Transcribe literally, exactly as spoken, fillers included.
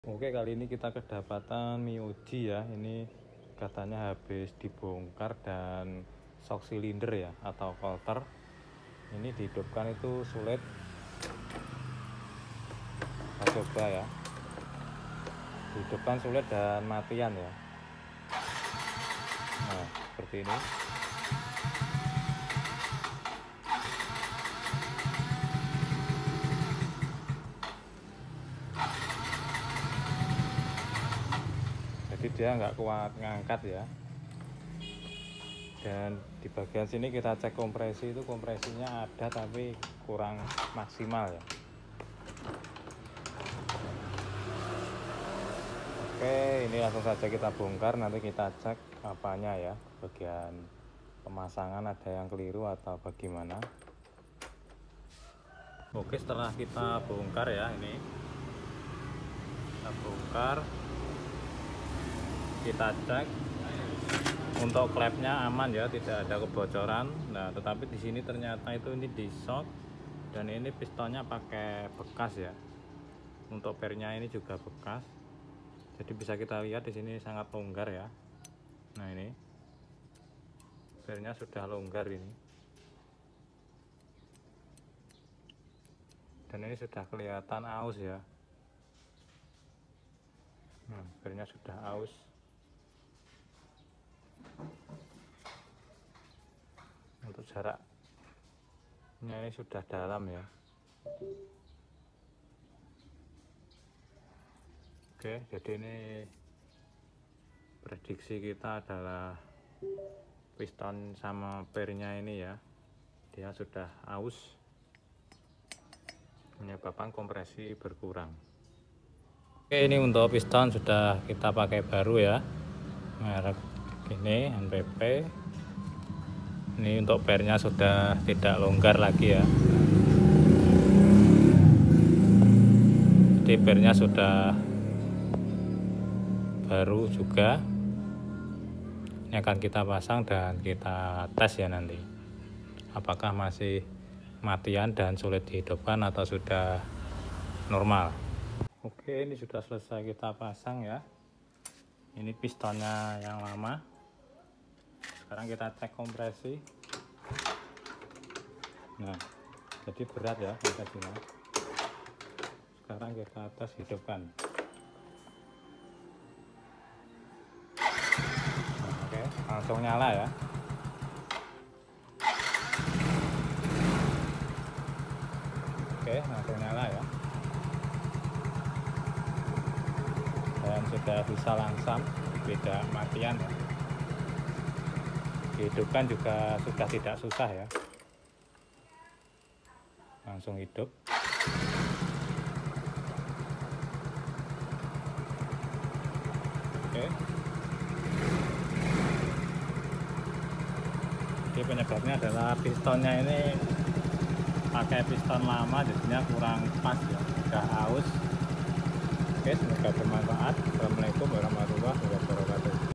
Oke, kali ini kita kedapatan Miyuji ya. Ini katanya habis dibongkar dan shock silinder ya atau coulter. Ini dihidupkan itu sulit. Kita coba ya. Dihidupkan sulit dan matian ya. Nah, seperti ini. Jadi dia nggak kuat ngangkat ya. Dan di bagian sini kita cek kompresi, itu kompresinya ada tapi kurang maksimal ya. Oke, ini langsung saja kita bongkar, nanti kita cek apanya ya, bagian pemasangan ada yang keliru atau bagaimana. Oke, setelah kita bongkar ya, ini kita bongkar, kita cek untuk klepnya aman ya, tidak ada kebocoran. Nah, tetapi di sini ternyata itu ini di shock dan ini pistonnya pakai bekas ya. Untuk pernya ini juga bekas. Jadi bisa kita lihat di sini sangat longgar ya. Nah, ini pernya sudah longgar ini. Dan ini sudah kelihatan aus ya. Nah, pernya sudah aus. Untuk jaraknya ini sudah dalam ya. Oke, jadi ini prediksi kita adalah piston sama pernya ini ya, dia sudah aus, menyebabkan kompresi berkurang. Oke, ini untuk piston sudah kita pakai baru ya, merek ini N P P. Ini untuk pernya sudah tidak longgar lagi ya. Jadi pernya sudah baru juga. Ini akan kita pasang dan kita tes ya nanti. Apakah masih matian dan sulit dihidupkan atau sudah normal. Oke, ini sudah selesai kita pasang ya. Ini pistonnya yang lama. Sekarang kita cek kompresi. Nah, jadi berat ya kompresinya. Sekarang kita tes hidupkan. Nah, oke, langsung nyala ya. Oke, langsung nyala ya. Dan sudah bisa langsam, tidak matian ya. Dihidupkan juga sudah tidak susah ya, langsung hidup. Oke, jadi penyebabnya adalah pistonnya ini pakai piston lama, jadinya kurang pas ya, sudah aus. Oke, semoga bermanfaat. Assalamualaikum warahmatullahi wabarakatuh.